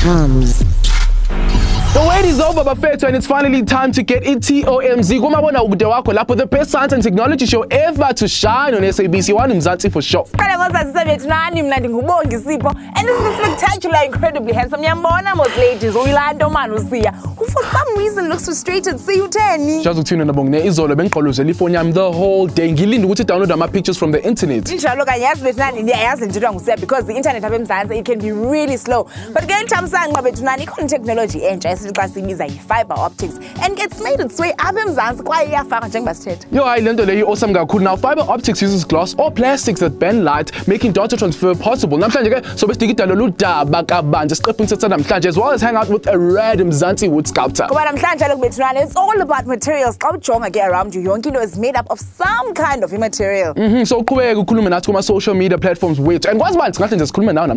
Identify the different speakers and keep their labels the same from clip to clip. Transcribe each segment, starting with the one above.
Speaker 1: TOMz.
Speaker 2: The wait is over, Bafethu, and it's finally time to get it TOMz. The best science and technology show ever to shine on SABC 1 Mzansi for sure.
Speaker 3: And this is spectacular, incredibly handsome most ladies who for some reason looks frustrated. See you ten.
Speaker 2: The whole day. Download my pictures from the internet.
Speaker 3: Because the internet it can be really slow. But again, technology fiber optics and gets made its way up in
Speaker 2: Yo, I learned that awesome cool. Now, fiber optics uses glass or plastics that bend light, making data transfer possible. So as well as hang out with a random Mzansi wood sculptor.
Speaker 3: It's all about materials. Sculpture around you. Yonkino is made up of some kind of material.
Speaker 2: So my social media platforms wait. And what's my just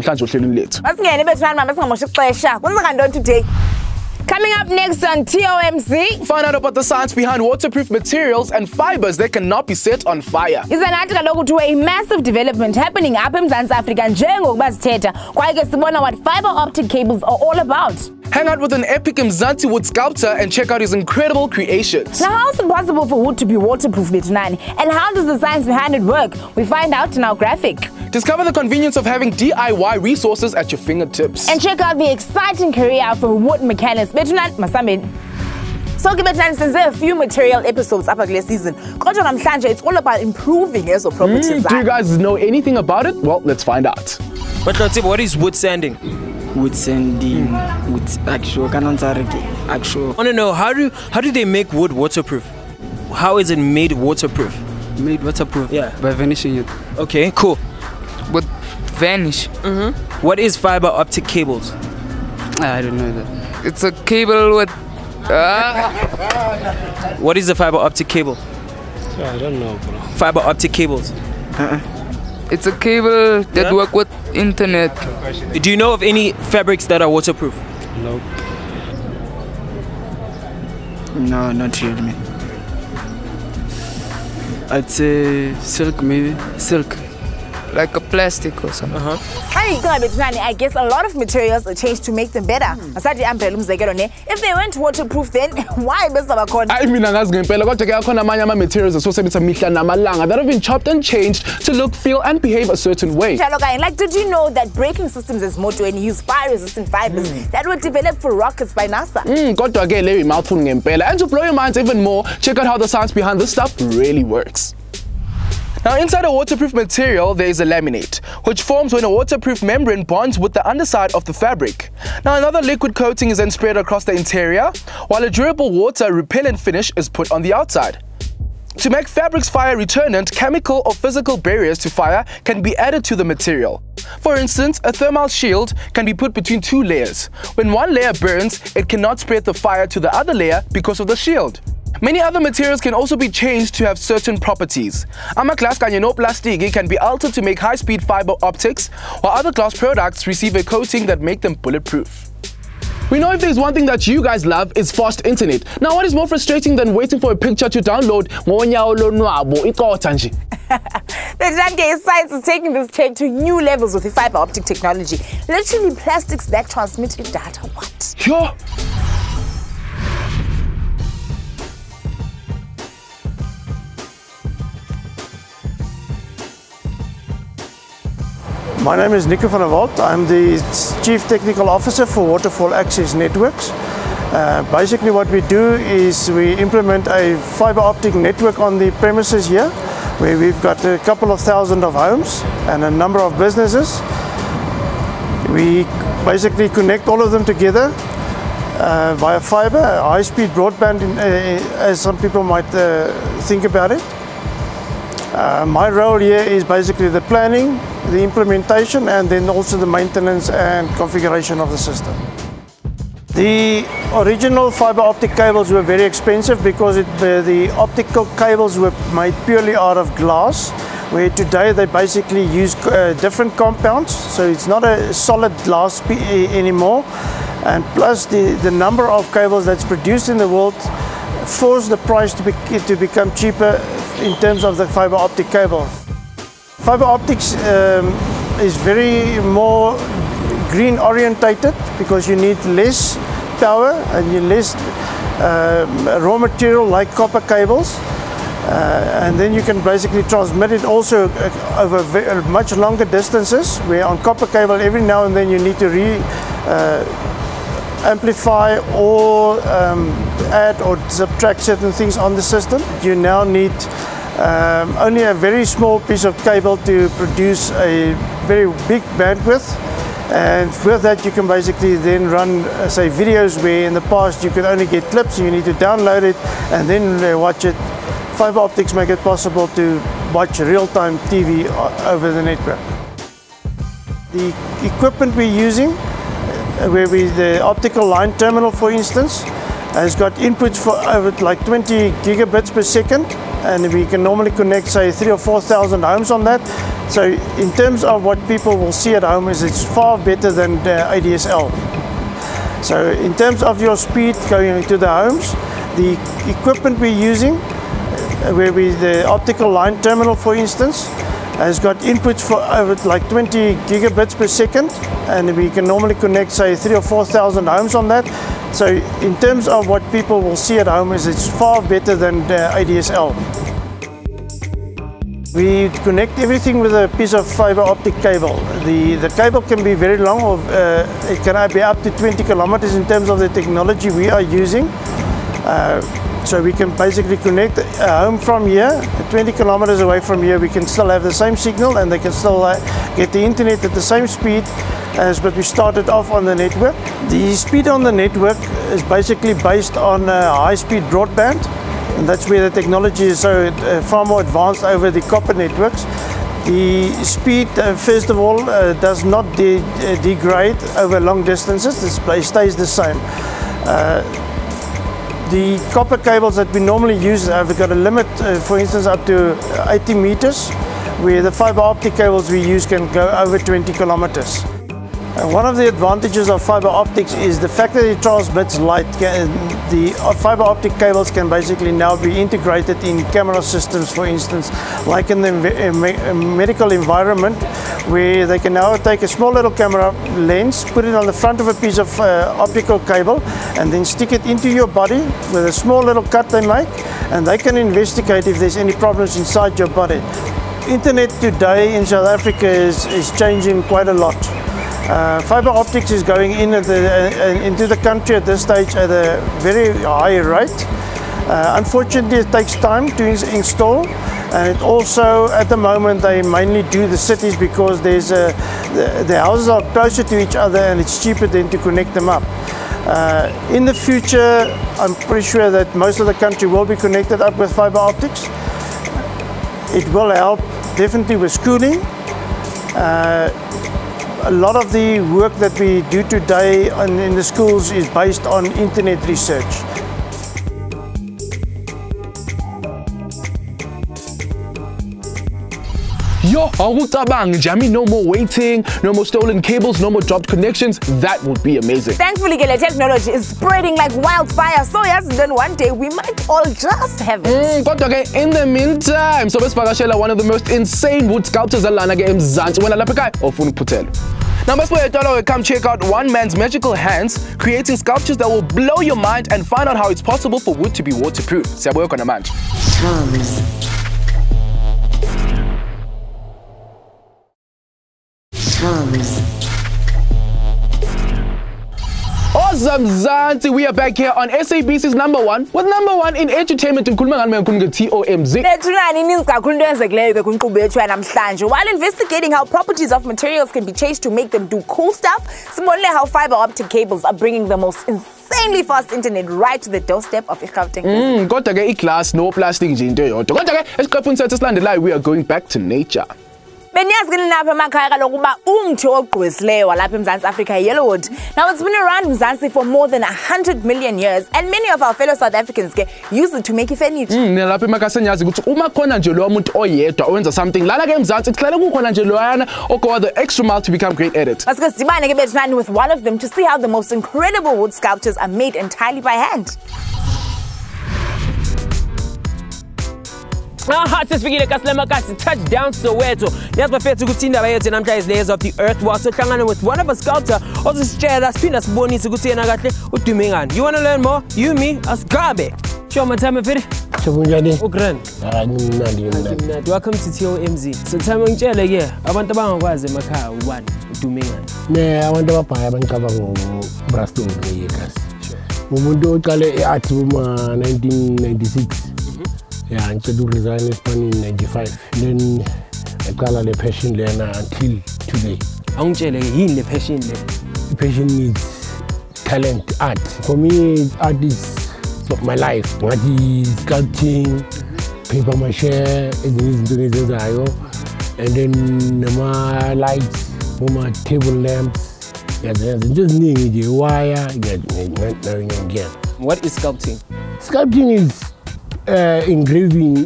Speaker 3: today? Coming up next on TOMz,
Speaker 2: find out about the science behind waterproof materials and fibers that cannot be set on fire.
Speaker 3: Is an article to a massive development happening up in South Africa and what fiber optic cables are all about.
Speaker 2: Hang out with an epic Mzansi wood sculptor and check out his incredible creations.
Speaker 3: Now, how is it possible for wood to be waterproof, Betunani? And how does the science behind it work? We find out in our graphic.
Speaker 2: Discover the convenience of having DIY resources at your fingertips.
Speaker 3: And check out the exciting career for wood mechanics. Betunani Masamid. So, since there are a few material episodes up this season, it's all about improving your properties.
Speaker 2: Do you guys know anything about it? Well, let's find out.
Speaker 4: But what is wood sanding?
Speaker 5: Wood sanding, wood actual. I
Speaker 4: want to know how do they make wood waterproof? How is it made waterproof?
Speaker 5: Made waterproof?
Speaker 4: Yeah.
Speaker 5: By vanishing it.
Speaker 4: Okay, cool.
Speaker 5: But vanish?
Speaker 4: What is fiber optic cables?
Speaker 5: I don't know that. It's a cable with...
Speaker 4: What is a fiber optic cable?
Speaker 6: I don't know, bro.
Speaker 4: Fiber optic cables.
Speaker 5: It's a cable that work with internet.
Speaker 4: Do you know of any fabrics that are waterproof?
Speaker 6: Nope.
Speaker 5: No, not really, man. I'd say silk, maybe. Silk. Like a plastic or something.
Speaker 3: I guess a lot of materials are changed to make them better. If they weren't waterproof, then why
Speaker 2: I mean, materials that have been chopped and changed to look, feel, and behave a certain way.
Speaker 3: Like, did you know that braking systems is motto and use fire-resistant fibers that were developed for rockets by NASA?
Speaker 2: And to blow your minds even more, check out how the science behind this stuff really works. Now, inside a waterproof material, there is a laminate, which forms when a waterproof membrane bonds with the underside of the fabric. Now, another liquid coating is then spread across the interior, while a durable water repellent finish is put on the outside. To make fabrics fire retardant, chemical or physical barriers to fire can be added to the material. For instance, a thermal shield can be put between two layers. When one layer burns, it cannot spread the fire to the other layer because of the shield. Many other materials can also be changed to have certain properties. Glass plastic can be altered to make high-speed fiber optics, while other glass products receive a coating that make them bulletproof. We know if there's one thing that you guys love, is fast internet. Now, what is more frustrating than waiting for a picture to download?
Speaker 3: The science is taking this take to new levels with the fiber optic technology. Literally plastics that transmit data. What?
Speaker 2: Yo!
Speaker 7: My name is Nico van der Walt. I'm the Chief Technical Officer for Waterfall Access Networks. Basically what we do is we implement a fiber optic network on the premises here, where we've got a couple of thousand of homes and a number of businesses. We basically connect all of them together via fiber, high-speed broadband, as some people might think about it. My role here is basically the planning, the implementation, and then also the maintenance and configuration of the system. The original fiber optic cables were very expensive because the optical cables were made purely out of glass, where today they basically use different compounds, so it's not a solid glass anymore. And plus the number of cables that's produced in the world force the price to become cheaper in terms of the fiber optic cables. Fiber optics is very more green orientated because you need less power and you less raw material like copper cables. And then you can basically transmit it also over much longer distances, where on copper cable every now and then you need to amplify or add or subtract certain things on the system. You now need only a very small piece of cable to produce a very big bandwidth, and with that you can basically then run say videos where in the past you could only get clips and you need to download it and then watch it. Fiber optics make it possible to watch real-time TV over the network. The equipment we're using, the optical line terminal for instance, has got inputs for over like 20 gigabits per second, and we can normally connect say 3,000 or 4,000 homes on that. So in terms of what people will see at home, it's far better than the ADSL. So in terms of your speed going into the homes, the equipment we're using, the optical line terminal for instance, has got inputs for over like 20 gigabits per second, and we can normally connect say 3,000 or 4,000 homes on that. So in terms of what people will see at home, it's far better than the ADSL. We connect everything with a piece of fiber optic cable. The cable can be very long, or it can be up to 20 kilometers in terms of the technology we are using. So we can basically connect a home from here, 20 kilometers away from here. We can still have the same signal and they can still get the internet at the same speed as what we started off on the network. The speed on the network is basically based on high-speed broadband, and that's where the technology is so far more advanced over the copper networks. The speed, first of all, does not degrade over long distances. It stays the same. The copper cables that we normally use have got a limit, for instance, up to 80 meters, where the fiber optic cables we use can go over 20 kilometers. One of the advantages of fiber optics is the fact that it transmits light. The fiber optic cables can basically now be integrated in camera systems, for instance, like in the medical environment, where they can now take a small little camera lens, put it on the front of a piece of optical cable, and then stick it into your body with a small little cut they make, and they can investigate if there's any problems inside your body. Internet today in South Africa is changing quite a lot. Fiber optics is going into the country at this stage at a very high rate. Unfortunately, it takes time to install, and it also, at the moment, they mainly do the cities because the houses are closer to each other and it's cheaper then to connect them up. In the future, I'm pretty sure that most of the country will be connected up with fiber optics. It will help definitely with schooling. A lot of the work that we do today in the schools is based on internet research.
Speaker 2: Yo, no more waiting, no more stolen cables, no more dropped connections. That would be amazing.
Speaker 3: Thankfully, the technology is spreading like wildfire. So yes, then one day we might all just have it.
Speaker 2: But okay, in the meantime, so Spagashela, one of the most insane wood sculptors alana ke eMzansi wena lapha ekhaya ofuna ukuphuthela. Now, before come check out one man's magical hands creating sculptures that will blow your mind and find out how it's possible for wood to be waterproof. Siyabuya khona manje. Awesome, Zanti. We are back here on SABC's number one with number one in entertainment in TOMz.
Speaker 3: While investigating how properties of materials can be changed to make them do cool stuff, similarly how fiber optic cables are bringing the most insanely fast internet right to the doorstep of Gauteng.
Speaker 2: Kodwa ke iglass no plastic nje into yodwa. Kodwa ke esiqepheni sethu esilandelayo we are going back to nature.
Speaker 3: Benyazi lapha emakhaya kaloku uba umthi ogqwesileyo walapha eMzantsi Africa yellowwood. Now it's been around Mzansi for more than 100 million years, and many of our fellow South Africans use it to make furniture.
Speaker 2: Lapha emakhaya senyazi ukuthi uma khona nje lo muntu oyedwa owenza something lana ke eMzansi kuhlala kukhona nje loyana ogoa the extra mile to become great at it.
Speaker 3: Masike sidibane ke bethu with one of them to see how the most incredible wood sculptures are made entirely by hand.
Speaker 4: Aha, sesifikile kasilema kasi touchdown Soweto. Yazi bafethu ukuthi indaba yethu namhlanje is layers of the earth while sohlangana with one of a sculptor ozisitshela siphinda sibonise ukuthi yena kahle udume ngani. You want to learn more? You me asigabe. Show my time after.
Speaker 1: Chobunjani?
Speaker 4: Ugran.
Speaker 1: Ngimnandi.
Speaker 4: Welcome to TOMz. So time ngitshele ke abantu abangakwazi emakhaya ubani udume ngani.
Speaker 1: Ne abantu ababhaya abangicabanga ngoBrasto Makers. Umuntu oqale eart uma 1996. Yeah, ngicela resign in 95. Then I le passion lena until today.
Speaker 4: Angitshele ke yini le passion le?
Speaker 1: The passion needs talent, art. For me, art is my life. What is sculpting, paper mache, and then my lights, my table lamps. Just need the wire.
Speaker 4: What is sculpting?
Speaker 1: Sculpting is engraving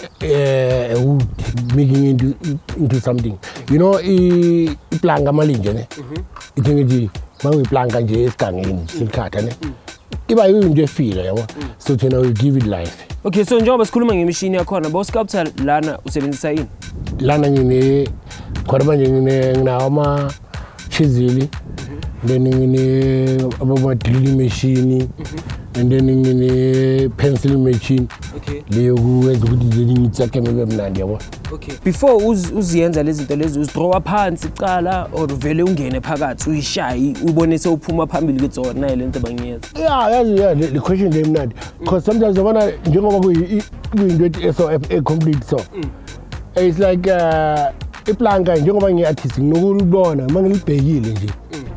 Speaker 1: wood, making into something. You know, planka malinje ne. Itingi mangi planka nje iskangeni silkata ne. Iba yunje feel yabo. So tena we give it life.
Speaker 4: Okay, so njengoba sikhuluma ngemishini yakhona, bo sculptor lana usebenzisa yini?
Speaker 1: Lana ngine khona ngina ama chisel, then ngine aba drilling machine, and then ngine pencil machine.
Speaker 4: Okay.
Speaker 1: Leyo kuwenza ukuthi ngitsa kemebe mnandi yabo.
Speaker 4: Okay. Before uziyenza lezi zinto lezi uzidraw phansi icala or vele ungene phakathi uyishayi ubonise uphuma phambili kwezona lento abangiyenza.
Speaker 1: Yeah, the question is mnandi because sometimes abana njengoba kuyinto so a complete so. It's like iplanka njengoba ngiartist nginokulibona mangilibhekile nje.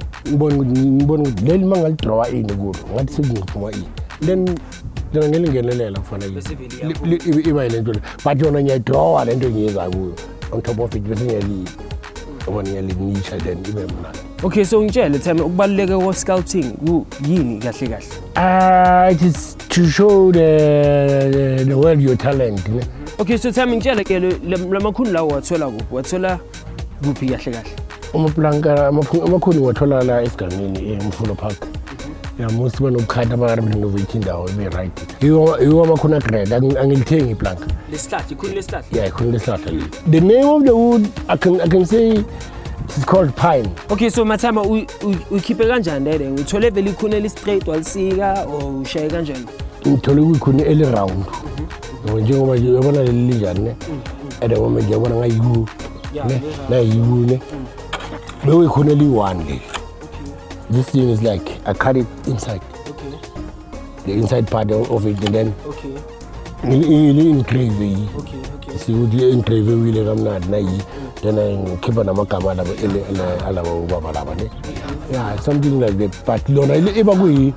Speaker 1: Ngibona ukuthi leli mangalidraw ini kulo ngathi sengiphuma ini. Then ngelingenelela kufanele iba lento but yona ngiyadraw lento ngiyenza kuyo on top of it bese ngiyalinisha then ibe mnandi.
Speaker 4: Okay, so ngitshele time ukubaluleka kwa sculpting yini kahle kahle?
Speaker 1: It is to show the world your talent.
Speaker 4: Okay, so time ngitshele ke lamakhuni lawo wathola kuphi kahle kahle?
Speaker 1: Umaplanka amakhuni wathola la esigangeni eMfulo Park. Yeah, most people know kind of renovating indawo ibe right. You amakhuna grade angilithengi iplanka.
Speaker 4: Lesihlahla, ikhuni lesihlahla.
Speaker 1: Yeah, ikhuni lesihlahla. The name of the wood I can say it's called pine.
Speaker 4: Okay, so Mathama ukhiphe kanjani le? Uthole vele ikhuni eli straight walisika or ushaye kanjani?
Speaker 1: Ngithole ikhuni eli round. Njengoba nje yabona leli linjani ne? Ede ngoma nje yabona ngayiku. Ne? Na yiku ne? Lo ikhuni eli one le. This thing is like I cut it inside.
Speaker 4: Okay.
Speaker 1: The inside part of it and then.
Speaker 4: Okay.
Speaker 1: You engrave it.
Speaker 4: Okay.
Speaker 1: See what you engrave it with ramnad na yi. Then I keep on makama la yeah, something like that. But lona iba kui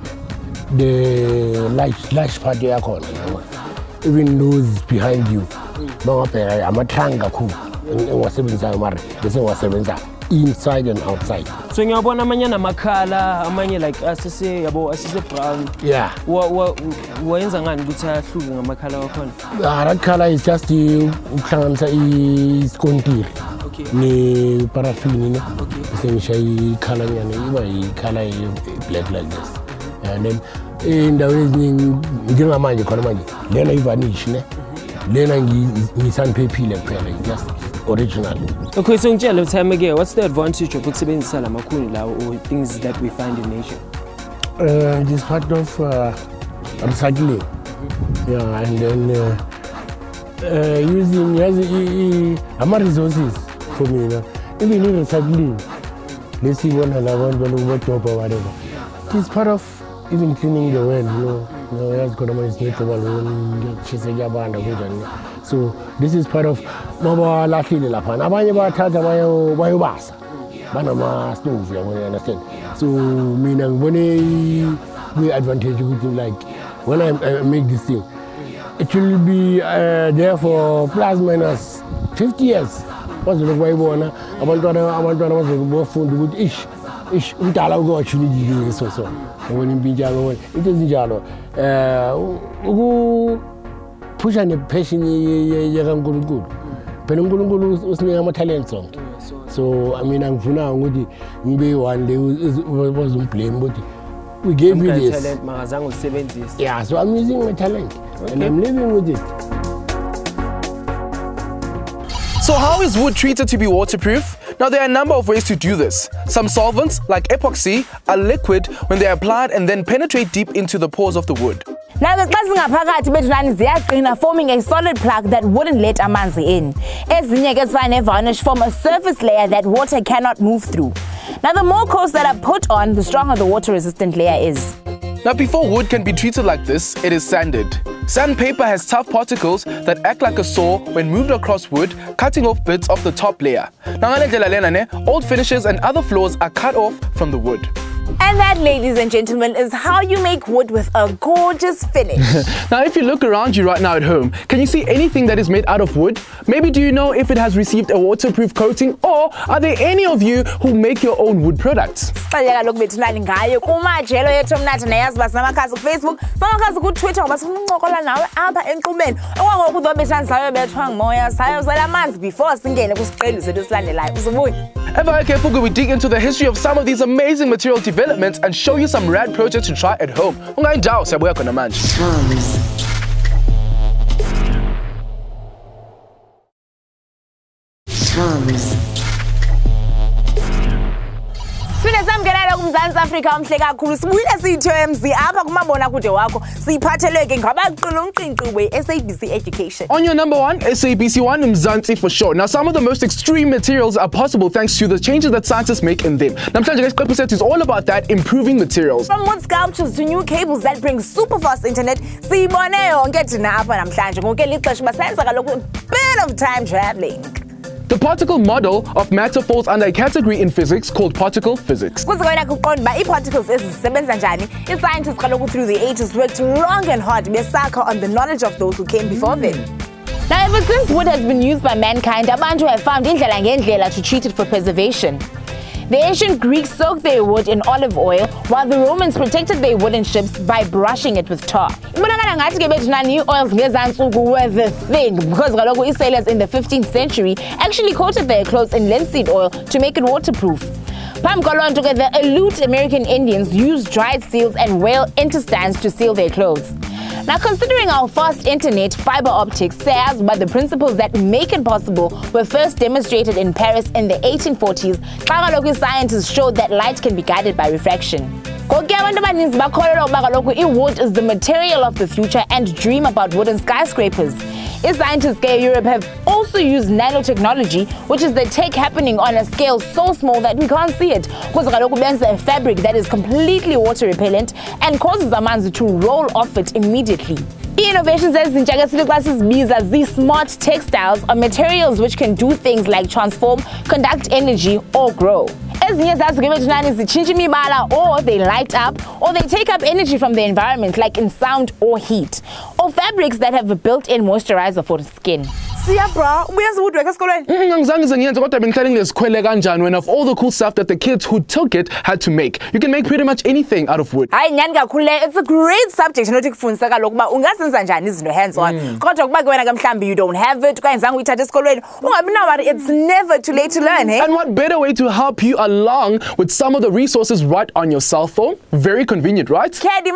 Speaker 1: the large part ya khona. Even those behind you. Bangaphe amathanga khu. Ngiwasebenza mara bese ngiwasebenza inside and outside.
Speaker 4: So ngiyabona amanye namakhala amanye like asise brown.
Speaker 1: Yeah.
Speaker 4: Wayenza ngani ukuthi ahluke ngamakhala wakhona?
Speaker 1: That color is just ukuhlanganisa iskontiri.
Speaker 4: Okay.
Speaker 1: Ni paraffin ne.
Speaker 4: Okay.
Speaker 1: Bese ngishayi color nyane iba i-color black like this. And then indawo eziningi njengamanje khona manje lena ivanish ne. Lena ngisandphephile kuphela just original.
Speaker 4: Okay, so ngitshela time again, what's the advantage of ukusebenzisa lamakhuni lawo or things that we find in nature?
Speaker 1: It is part of recycling. Yeah, and then using resources for me. Even in recycling, let's see one or whatever. It is part of even cleaning the world, you know. So this is part of maba lahlile lapha abanye bathatha bayobasa banama stove you understand. So mina ngibone we advantage ukuthi like when I make this thing it will be there for plus minus 50 years. Bazoloku bayibona abantwana bazokufunda ukuthi ish umdala ukwathulile so ngibona impintsha ngibona into ezinjalo pusha ne passion yakaNkulunkulu phela uNkulunkulu usinika ama talents sonke. So I mean angifuna ukuthi ngibe one day bazomblame ukuthi we gave you this
Speaker 4: talent makazange usebenzise.
Speaker 1: Yeah, so I'm using my talent and I'm living with it.
Speaker 2: So how is wood treated to be waterproof? Now there are a number of ways to do this. Some solvents, like epoxy, are liquid when they are applied and then penetrate deep into the pores of the wood.
Speaker 3: Now the ngaphakathi bethu ziyaqina, forming a solid plug that wouldn't let amanzi in. Ezinye ke ezifana varnish form a surface layer that water cannot move through. Now the more coats that are put on, the stronger the water resistant layer is.
Speaker 2: Now before wood can be treated like this, it is sanded. Sandpaper has tough particles that act like a saw when moved across wood, cutting off bits of the top layer. Now old finishes and other flaws are cut off from the wood.
Speaker 3: And that, ladies and gentlemen, is how you make wood with a gorgeous finish.
Speaker 2: Now, if you look around you right now at home, can you see anything that is made out of wood? Maybe do you know if it has received a waterproof coating, or are there any of you who make your own wood products? Ever careful, we dig into the history of some of these amazing material developments and show you some rad projects to try at home.
Speaker 3: UMzansi Afrika omhle kakhulu sibuyile siyi-TOMz apha kumabonakude wakho siyiphatheleke ngabaqina umqinqi we-SABC Education.
Speaker 2: On your number one, SABC 1 Mzansi for sure. Now some of the most extreme materials are possible thanks to the changes that scientists make in them. Namhlanje isiqephu sethu is all about that, improving materials.
Speaker 3: From wood sculptures to new cables that bring super fast internet, siyibone yonke thina apha namhlanje ngoku lixesha basenza kaloku a bit of time traveling.
Speaker 2: The particle model of matter falls under a category in physics called particle physics.
Speaker 3: Particles scientists through the ages worked long and hard on the knowledge of those who came before them. Now, ever since wood has been used by mankind, abantu have found indlela ngendlela to treat it for preservation. The ancient Greeks soaked their wood in olive oil, while the Romans protected their wooden ships by brushing it with tar. New oils were the thing because sailors in the 15th century actually coated their clothes in linseed oil to make it waterproof. The Aleut American Indians used dried seals and whale intestines to seal their clothes. Now, considering our fast internet, fiber optics says but the principles that make it possible were first demonstrated in Paris in the 1840s. Scientists showed that light can be guided by refraction. Wood is the material of the future and dream about wooden skyscrapers. Scientists in Europe have also used nanotechnology, which is the tech happening on a scale so small that we can't see it. Because a fabric that is completely water repellent and causes amanzi to roll off it immediately. Innovations as these smart textiles are materials which can do things like transform, conduct energy, or grow. Or they light up, or they take up energy from the environment like in sound or heat, or fabrics that have a built-in moisturizer for the skin.
Speaker 2: When of all the cool stuff that the kids who took it had to make. You can make pretty much anything out of wood.
Speaker 3: It's a great subject. You don't have it. It's never too late to learn.
Speaker 2: And what better way to help you along with some of the resources right on your cell phone? Very convenient, right?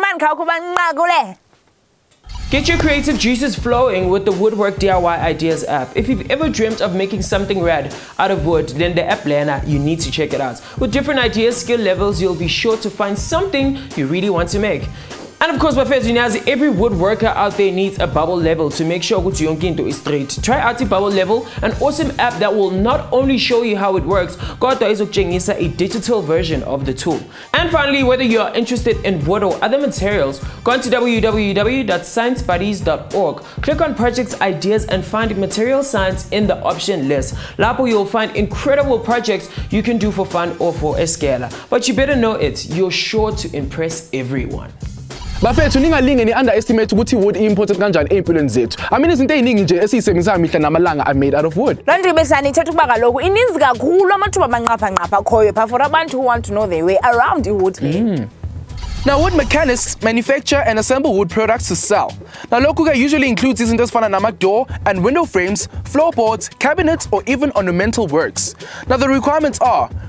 Speaker 4: Get your creative juices flowing with the Woodwork DIY Ideas app. If you've ever dreamt of making something rad out of wood, then the app learner, you need to check it out. With different ideas, skill levels, you'll be sure to find something you really want to make. And of course, every woodworker out there needs a bubble level to make sure that your into is straight. Try out the Bubble Level, an awesome app that will not only show you how it works, but also a digital version of the tool. And finally, whether you are interested in wood or other materials, go on to www.sciencebuddies.org. Click on Projects Ideas and find material science in the option list. Lapo, you'll find incredible projects you can do for fun or for a scale. But you better know it, you're sure to impress everyone.
Speaker 2: Bafethu ningalinge underestimate ukuthi wood important kanjani empilweni zethu. I mean izinto eziningi nje esizisebenzisa mihla namalanga are made out of wood.
Speaker 3: Lonke besani ithetha ukuba kaloku ininzi kakhulu amathuba amanqapha akhoyo pha for abantu who want to know their way around wood.
Speaker 2: Now, wood mechanics manufacture and assemble wood products to sell. Now, lokhu usually includes izinto ezifana nama-door and window frames, floorboards, cabinets, or even ornamental works. Now, the requirements are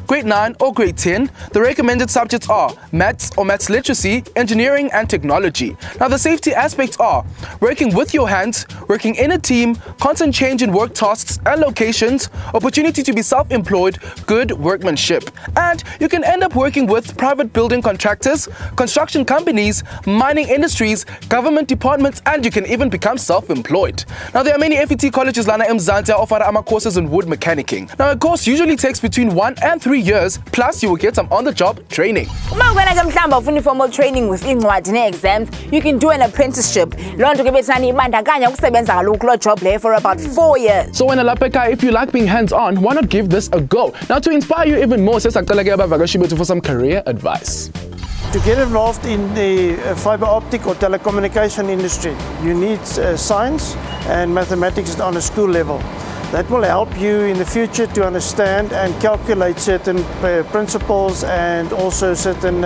Speaker 2: grade 9 or grade 10. The recommended subjects are maths or maths literacy, engineering and technology. Now the safety aspects are working with your hands, working in a team, constant change in work tasks and locations, opportunity to be self-employed, good workmanship. And you can end up working with private building contractors, construction companies, mining industries, government departments, and you can even become self-employed. Now there are many FET colleges lana eMzansi offer courses in wood mechanicking. Now a course usually takes between 1 and 3 years, plus you will get some on-the-job training.
Speaker 3: Uma wena ke mhlamba ufuna formal training with incwadi ne-exams, you can do an apprenticeship. Loo nto ke bethani ibandakanya ukusebenza kaloku kuloo job leyo for about 4 years.
Speaker 2: So wena lapha ekhaya, if you like being hands-on, why not give this a go? Now to inspire you even more, sesacela ke abavakashi bethu for some career advice.
Speaker 7: To get involved in the fiber optic or telecommunication industry, you need science and mathematics on a school level. That will help you in the future to understand and calculate certain principles and also certain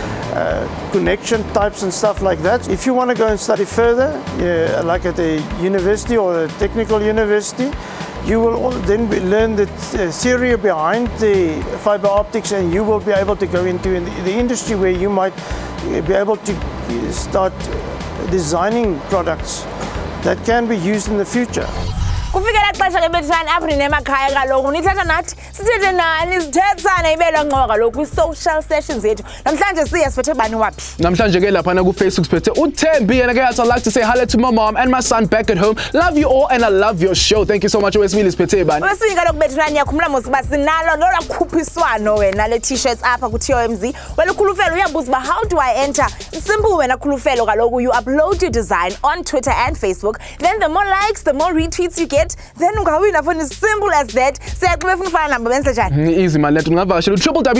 Speaker 7: connection types and stuff like that. If you want to go and study further, like at a university or a technical university, you will then learn the theory behind the fiber optics, and you will be able to go into the industry where you might be able to start designing products that can be used in the future.
Speaker 3: Kufikela xesha ke bethani apho nemakhaya kaloku nithatha nathi sithethe nani sithethane ibela ngqoka kaloku kwi-social sessions yethu. Namhlanje siya siphethe bani waphi?
Speaker 2: Namhlanje ke lapha na ku-Facebook siphethe uThembi, and guys, I'd like to say hello to my mom and my son back at home. Love you all and I love your show. Thank you so much. Wesibili siphethe bani?
Speaker 3: Wesibili kaloku bethani niyakhumbula mos uba sinalo lola khuphiswano wena le t-shirts apha ku TOMz. Wena Khulufelo uyabuza uba how do I enter? Simple wena Khulufelo kaloku, you upload your design on Twitter and Facebook. Then the more likes, the more retweets you get. Then ungawina for as simple as that. Siyaqhubeka ufuna number benza njani?
Speaker 2: Easy man, let's ngavashela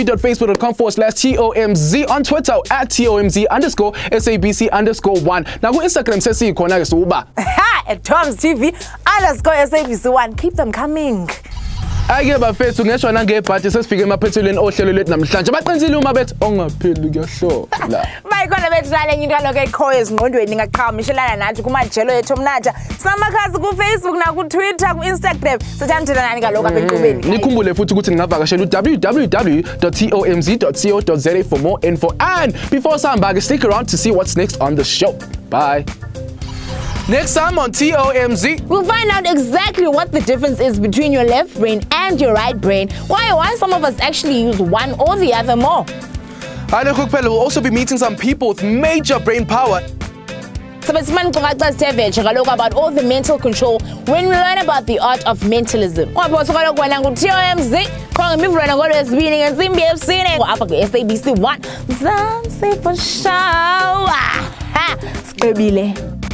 Speaker 2: www.facebook.com/TOMz, on Twitter @TOMz_SABC_1. Now ku Instagram sesikhona ke suba.
Speaker 3: At TOMz TV_SABC1. Keep them coming.
Speaker 2: Ake bafethu ngesho nangebhadi sesifike emaphethelweni ohlelo lethu namhlanje. Baqinisile uma bethi ongapheli kuyahlola.
Speaker 3: Bayikhona bethani enye into lokho ekhoyo ezingqondweni ngaqhamishelana nathi kumajelo ethu omnatha. Samakhasi ku Facebook na ku Twitter, ku Instagram. Sithandela nani kaloku apha enkqubeni.
Speaker 2: Nikhumbule futhi ukuthi ningavakashela www.tomz.co.za for more info, and before sihamba ke stick around to see what's next on the show. Bye. Next time on TOMz,
Speaker 3: we'll find out exactly what the difference is between your left brain and your right brain. Why some of us actually use one or the other more.
Speaker 2: We'll also be meeting some people with major brain power.
Speaker 3: So about all the mental control when we learn about the art of mentalism. SABC1 Mzansi for show.